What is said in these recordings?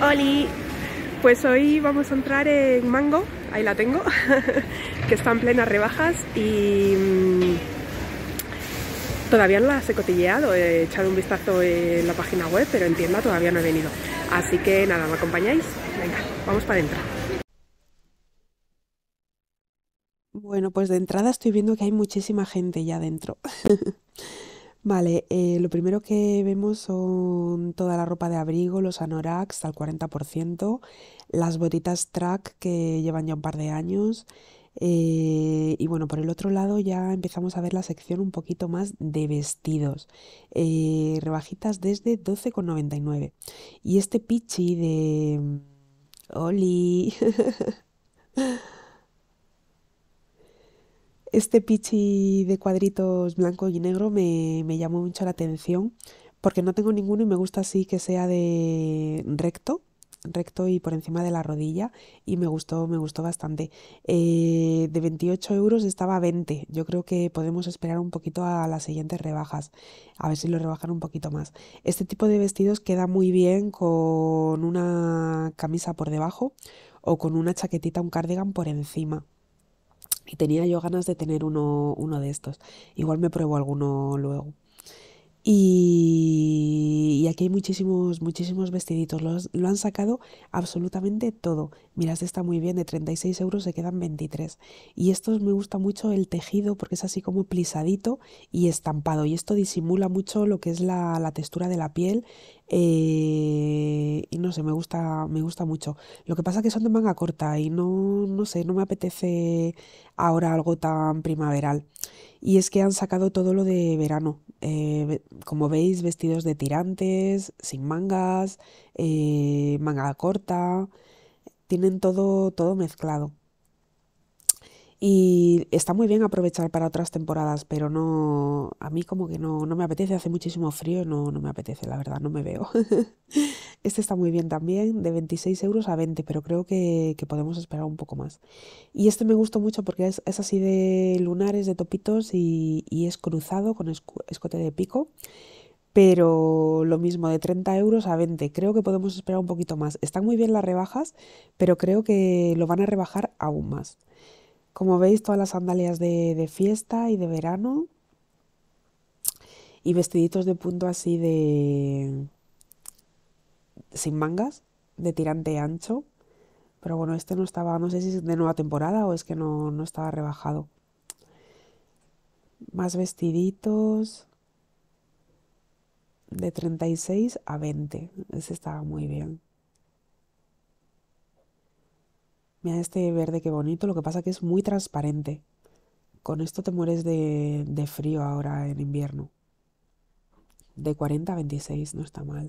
Oli, pues hoy vamos a entrar en Mango, ahí la tengo, que está en plenas rebajas y todavía no las he cotilleado, he echado un vistazo en la página web, pero en tienda todavía no he venido. Así que nada, ¿me acompañáis? Venga, vamos para adentro. Bueno, pues de entrada estoy viendo que hay muchísima gente ya dentro. Vale, lo primero que vemos son toda la ropa de abrigo, los anoraks al 40%, las botitas track que llevan ya un par de años. Y bueno, por el otro lado ya empezamos a ver la sección un poquito más de vestidos. Rebajitas desde 12,99. Y este pichi de... Oli. Este pichi de cuadritos blanco y negro me llamó mucho la atención porque no tengo ninguno y me gusta así que sea de recto y por encima de la rodilla y me gustó bastante. De 28 euros estaba a 20. Yo creo que podemos esperar un poquito a las siguientes rebajas, a ver si lo rebajan un poquito más. Este tipo de vestidos queda muy bien con una camisa por debajo o con una chaquetita, un cardigan por encima. Y tenía yo ganas de tener uno de estos. Igual me pruebo alguno luego. Y aquí hay muchísimos vestiditos. Lo han sacado absolutamente todo. Mira, este está muy bien. De 36 euros se quedan 23. Y estos me gusta mucho el tejido porque es así como plisadito y estampado. Y esto disimula mucho lo que es la textura de la piel. Y no sé, me gusta mucho. Lo que pasa es que son de manga corta y no sé, no me apetece ahora algo tan primaveral. Y es que han sacado todo lo de verano. Como veis, vestidos de tirantes, sin mangas, manga corta, tienen todo mezclado. Y está muy bien aprovechar para otras temporadas, pero no, a mí como que no me apetece, hace muchísimo frío y no me apetece, la verdad, no me veo. Este está muy bien también, de 26 euros a 20, pero creo que podemos esperar un poco más. Y este me gustó mucho porque es así de lunares, de topitos y es cruzado con escote de pico, pero lo mismo, de 30 euros a 20. Creo que podemos esperar un poquito más. Están muy bien las rebajas, pero creo que lo van a rebajar aún más. Como veis, todas las sandalias de fiesta y de verano y vestiditos de punto así de sin mangas, de tirante ancho. Pero bueno, este no estaba, no sé si es de nueva temporada o es que no estaba rebajado. Más vestiditos de 36 a 20. Ese estaba muy bien. Mira este verde qué bonito, lo que pasa que es muy transparente. Con esto te mueres de frío ahora en invierno. De 40 a 26, no está mal.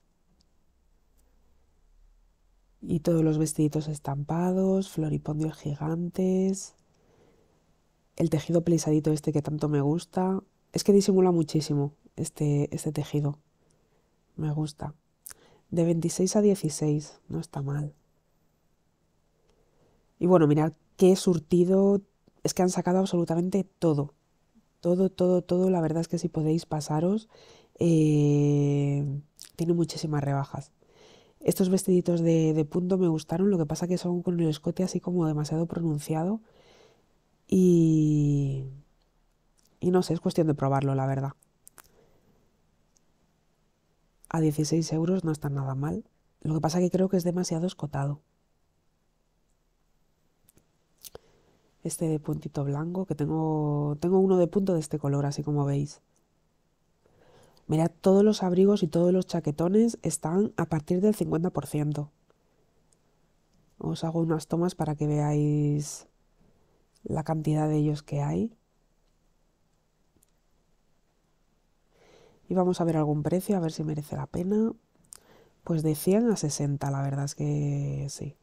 Y todos los vestiditos estampados, floripondios gigantes, el tejido plisadito este que tanto me gusta. Es que disimula muchísimo este tejido. Me gusta. De 26 a 16, no está mal. Y bueno, mirad qué surtido. Es que han sacado absolutamente todo. Todo. La verdad es que si podéis pasaros, eh, tiene muchísimas rebajas. Estos vestiditos de punto me gustaron, lo que pasa que son con el escote así como demasiado pronunciado y, y no sé, es cuestión de probarlo, la verdad. A 16 euros no está nada mal. Lo que pasa que creo que es demasiado escotado. Este de puntito blanco, que tengo uno de punto de este color, así como veis. Mirad, todos los abrigos y todos los chaquetones están a partir del 50%. Os hago unas tomas para que veáis la cantidad de ellos que hay. Y vamos a ver algún precio, a ver si merece la pena. Pues de 100 a 60, la verdad es que sí.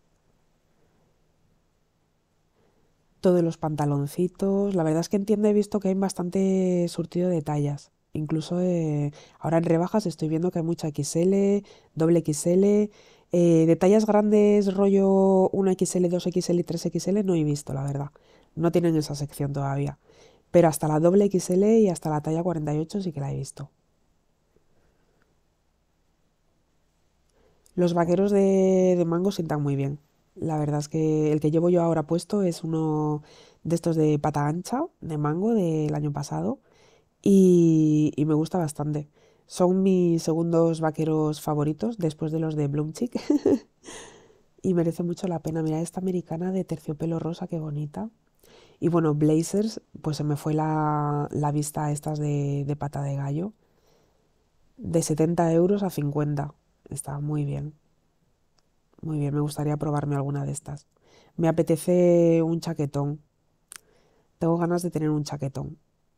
Todos los pantaloncitos. La verdad es que en tienda he visto que hay bastante surtido de tallas. Incluso ahora en rebajas estoy viendo que hay mucha XL, doble XL. De tallas grandes, rollo 1XL, 2XL y 3XL no he visto, la verdad. No tienen esa sección todavía. Pero hasta la doble XL y hasta la talla 48 sí que la he visto. Los vaqueros de mango sientan muy bien. La verdad es que el que llevo yo ahora puesto es uno de estos de pata ancha, de mango, del año pasado, y me gusta bastante. Son mis segundos vaqueros favoritos después de los de Bloomchick y merece mucho la pena. Mira esta americana de terciopelo rosa, qué bonita. Y bueno, blazers, pues se me fue la vista a estas de pata de gallo. De 70 euros a 50. Está muy bien, muy bien. Me gustaría probarme alguna de estas. Me apetece un chaquetón. Tengo ganas de tener un chaquetón.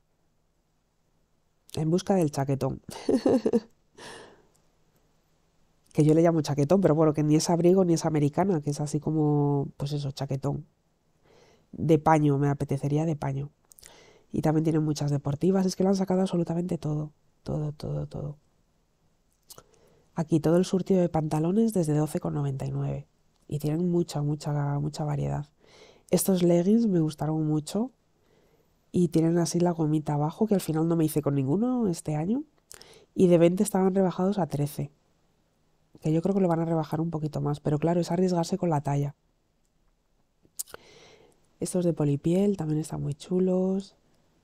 En busca del chaquetón. Que yo le llamo chaquetón, pero bueno, que ni es abrigo ni es americana, que es así como, pues eso, chaquetón. De paño, me apetecería de paño. Y también tienen muchas deportivas. Es que lo han sacado absolutamente todo. Todo, todo, todo. Aquí todo el surtido de pantalones desde 12,99. Y tienen mucha, mucha, mucha variedad. Estos leggings me gustaron mucho y tienen así la gomita abajo, que al final no me hice con ninguno este año. Y de 20 estaban rebajados a 13, que yo creo que lo van a rebajar un poquito más, pero claro, es arriesgarse con la talla. Estos de polipiel también están muy chulos.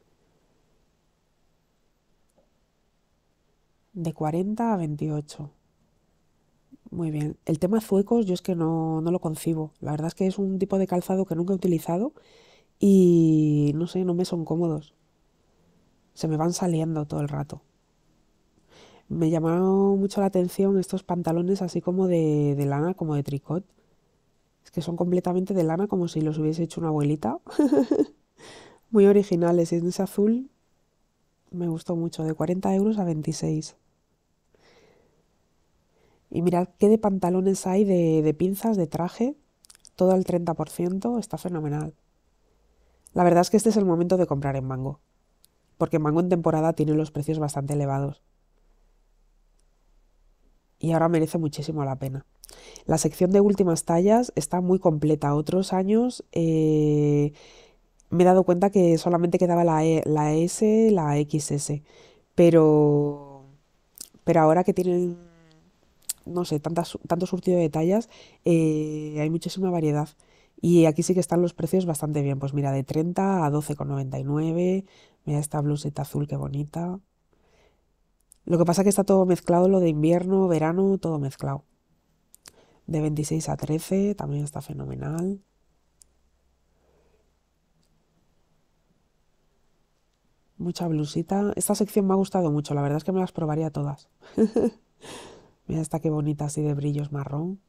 De 40 a 28. Muy bien. El tema zuecos yo es que no lo concibo. La verdad es que es un tipo de calzado que nunca he utilizado y no sé, no me son cómodos. Se me van saliendo todo el rato. Me llamaron mucho la atención estos pantalones así como de lana, como de tricot. Es que son completamente de lana, como si los hubiese hecho una abuelita. Muy originales. Y en ese azul me gustó mucho. De 40 euros a 26. Y mirad qué de pantalones hay de pinzas, de traje. Todo al 30%. Está fenomenal. La verdad es que este es el momento de comprar en Mango. Porque Mango en temporada tiene los precios bastante elevados. Y ahora merece muchísimo la pena. La sección de últimas tallas está muy completa. Otros años me he dado cuenta que solamente quedaba la S, la XS. Pero, pero ahora que tienen, no sé, tanto surtido de tallas, hay muchísima variedad. Y aquí sí que están los precios bastante bien. Pues mira, de 30 a 12,99. Mira esta bluseta azul, qué bonita. Lo que pasa es que está todo mezclado, lo de invierno, verano, todo mezclado. De 26 a 13 también está fenomenal. Mucha blusita. Esta sección me ha gustado mucho, la verdad es que me las probaría todas. Mira esta qué bonita así de brillos marrón.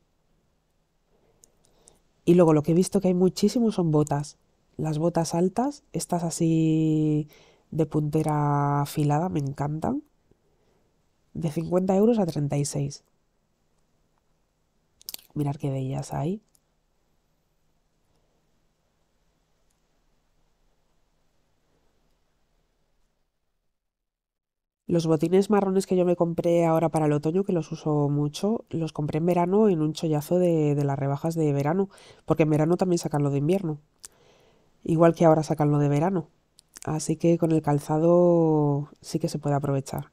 Y luego lo que he visto que hay muchísimo son botas. Las botas altas, estas así de puntera afilada, me encantan. De 50 euros a 36. Mirad qué bellas hay. Los botines marrones que yo me compré ahora para el otoño, que los uso mucho, los compré en verano en un chollazo de las rebajas de verano, porque en verano también sacan lo de invierno, igual que ahora sacan lo de verano. Así que con el calzado sí que se puede aprovechar.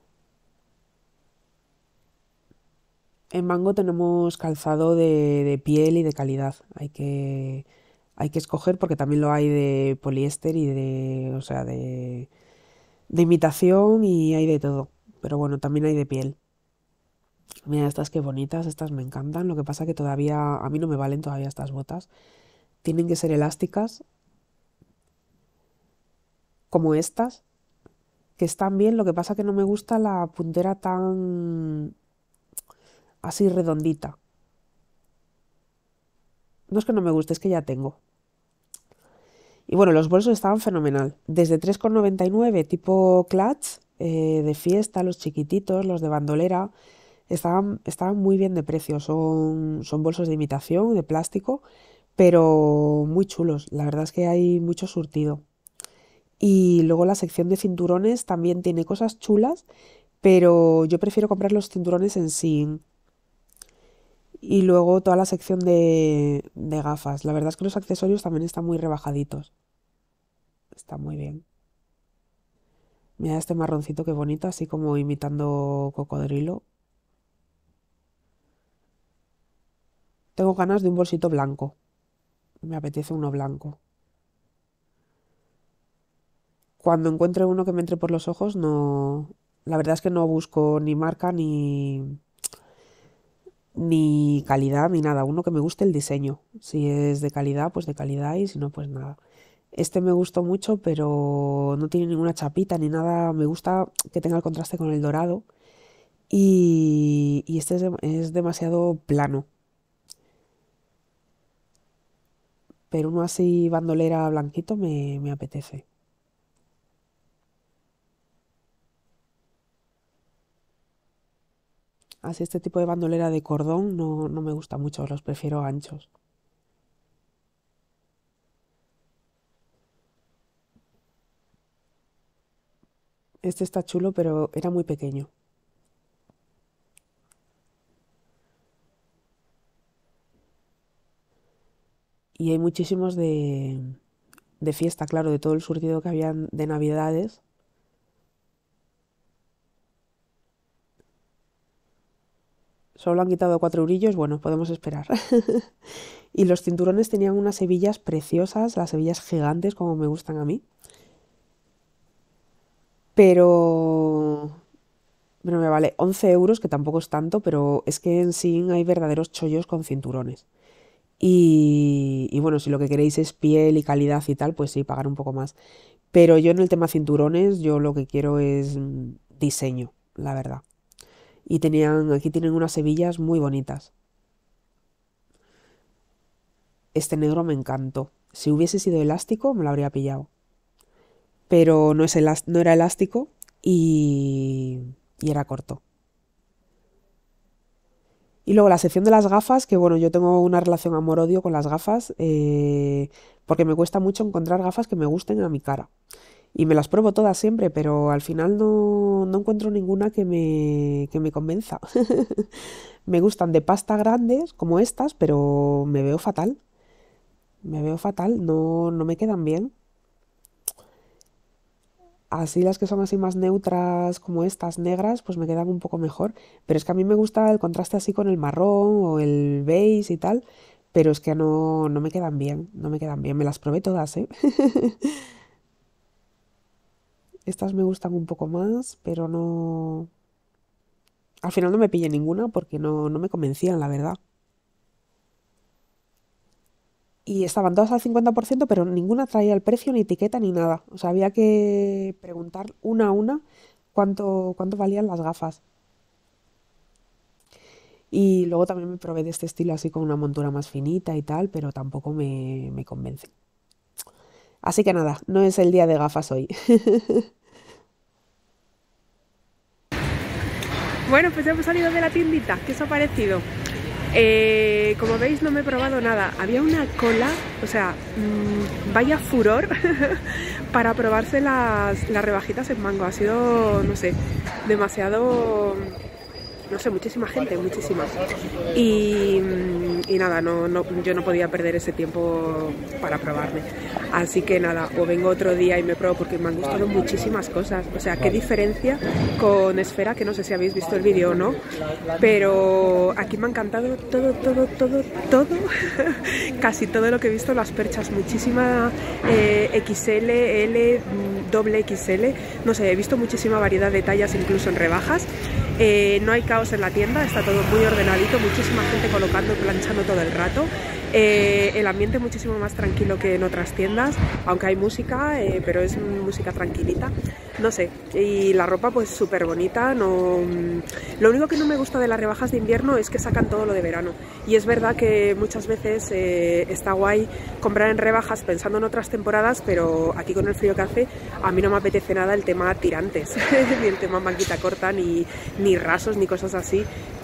En Mango tenemos calzado de piel y de calidad. Hay que escoger porque también lo hay de poliéster y o sea, de imitación y hay de todo. Pero bueno, también hay de piel. Mira, estas qué bonitas, estas me encantan. Lo que pasa que todavía, a mí no me valen todavía estas botas. Tienen que ser elásticas, como estas, que están bien. Lo que pasa que no me gusta la puntera tan así redondita. No es que no me guste, es que ya tengo. Y bueno, los bolsos estaban fenomenal. Desde 3,99 tipo clutch, de fiesta, los chiquititos, los de bandolera, estaban muy bien de precio. Son bolsos de imitación, de plástico, pero muy chulos. La verdad es que hay mucho surtido. Y luego la sección de cinturones también tiene cosas chulas, pero yo prefiero comprar los cinturones en sí. Y luego toda la sección de gafas. La verdad es que los accesorios también están muy rebajaditos. Está muy bien. Mira este marroncito qué bonito, así como imitando cocodrilo. Tengo ganas de un bolsito blanco. Me apetece uno blanco. Cuando encuentre uno que me entre por los ojos, no... La verdad es que no busco ni marca ni calidad ni nada. Uno que me guste el diseño. Si es de calidad, pues de calidad y si no, pues nada. Este me gustó mucho, pero no tiene ninguna chapita ni nada. Me gusta que tenga el contraste con el dorado. Y este es demasiado plano. Pero uno así bandolera blanquito me apetece. Así este tipo de bandolera de cordón no me gusta mucho, los prefiero anchos. Este está chulo, pero era muy pequeño. Y hay muchísimos de fiesta, claro, de todo el surtido que habían de Navidades. Solo han quitado 4 eurillos, bueno, podemos esperar. Y los cinturones tenían unas hebillas preciosas, las hebillas gigantes como me gustan a mí. Pero... Bueno, me vale 11 euros, que tampoco es tanto, pero es que en sí hay verdaderos chollos con cinturones. Y bueno, si lo que queréis es piel y calidad y tal, pues sí, pagar un poco más. Pero yo en el tema cinturones, yo lo que quiero es diseño, la verdad. Y aquí tienen unas hebillas muy bonitas. Este negro me encantó. Si hubiese sido elástico, me lo habría pillado. Pero no era elástico y era corto. Y luego la sección de las gafas, que bueno, yo tengo una relación amor-odio con las gafas, porque me cuesta mucho encontrar gafas que me gusten a mi cara. Y me las pruebo todas siempre, pero al final no encuentro ninguna que me convenza. Me gustan de pasta grandes, como estas, pero me veo fatal. Me veo fatal, no me quedan bien. Así las que son así más neutras, como estas negras, pues me quedan un poco mejor. Pero es que a mí me gusta el contraste así con el marrón o el beige y tal. Pero es que no me quedan bien, no me quedan bien. Me las probé todas, ¿eh? Estas me gustan un poco más, pero no... Al final no me pillé ninguna porque no me convencían, la verdad. Y estaban todas al 50%, pero ninguna traía el precio, ni etiqueta, ni nada. O sea, había que preguntar una a una cuánto valían las gafas. Y luego también me probé de este estilo así con una montura más finita y tal, pero tampoco me convence. Así que nada, no es el día de gafas hoy. Bueno, pues ya hemos salido de la tiendita. ¿Qué os ha parecido? Como veis, no me he probado nada. Había una cola, o sea, vaya furor para probarse las rebajitas en Mango. Ha sido, no sé, demasiado... No sé, muchísima gente, muchísima. Y nada, yo no podía perder ese tiempo para probarme. Así que nada, o vengo otro día y me pruebo porque me han gustado muchísimas cosas. O sea, qué diferencia con Esfera, que no sé si habéis visto el vídeo o no, pero aquí me ha encantado todo, casi todo lo que he visto, las perchas, muchísima XL, L, doble XL, no sé, he visto muchísima variedad de tallas incluso en rebajas. No hay caos en la tienda, está todo muy ordenadito, muchísima gente colocando y planchando todo el rato. El ambiente muchísimo más tranquilo que en otras tiendas, aunque hay música, pero es música tranquilita. No sé, y la ropa pues súper bonita. Lo único que no me gusta de las rebajas de invierno es que sacan todo lo de verano. Y es verdad que muchas veces está guay comprar en rebajas pensando en otras temporadas, pero aquí con el frío que hace a mí no me apetece nada el tema tirantes, ni el tema manguita corta, ni rasos, ni cosas así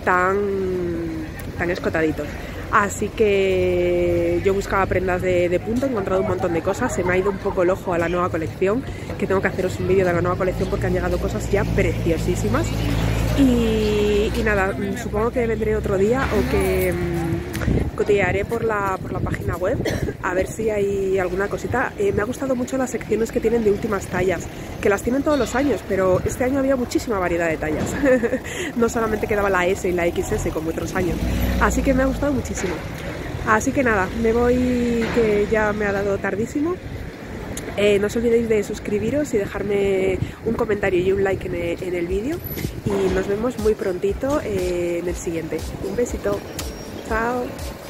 tan escotaditos. Así que yo buscaba prendas de punto, he encontrado un montón de cosas, se me ha ido un poco el ojo a la nueva colección, que tengo que haceros un vídeo de la nueva colección porque han llegado cosas ya preciosísimas. Y nada, supongo que vendré otro día o que cotearé por la página web a ver si hay alguna cosita. Me ha gustado mucho las secciones que tienen de últimas tallas, que las tienen todos los años, pero este año había muchísima variedad de tallas. No solamente quedaba la S y la XS como otros años, así que me ha gustado muchísimo. Así que nada, me voy, que ya me ha dado tardísimo. No os olvidéis de suscribiros y dejarme un comentario y un like en el vídeo. Y nos vemos muy prontito en el siguiente. Un besito. Chao.